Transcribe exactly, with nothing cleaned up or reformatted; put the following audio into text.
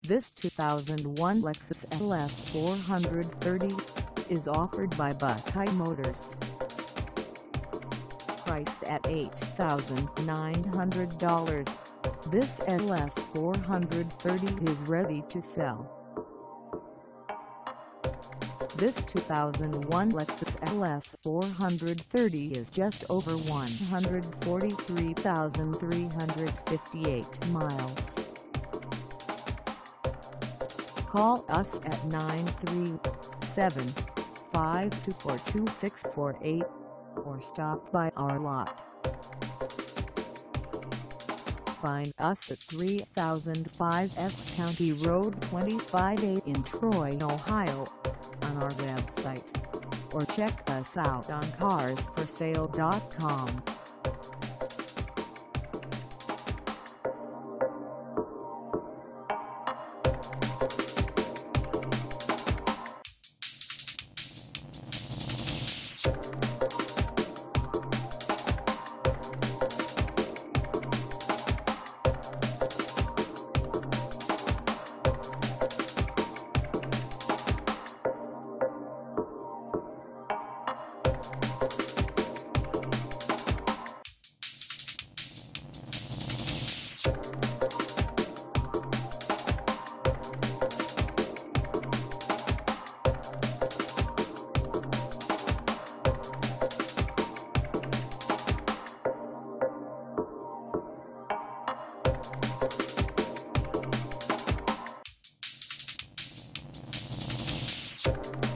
This two thousand one Lexus L S four thirty is offered by Buckeye Motors. Priced at eight thousand nine hundred dollars, this L S four thirty is ready to sell. This two thousand one Lexus L S four thirty is just over one hundred forty-three thousand three hundred fifty-eight miles. Call us at nine three seven, five two four, two six four eight or stop by our lot. Find us at three thousand five S County Road twenty-five A in Troy, Ohio, on our website, or check us out on cars for sale dot com. You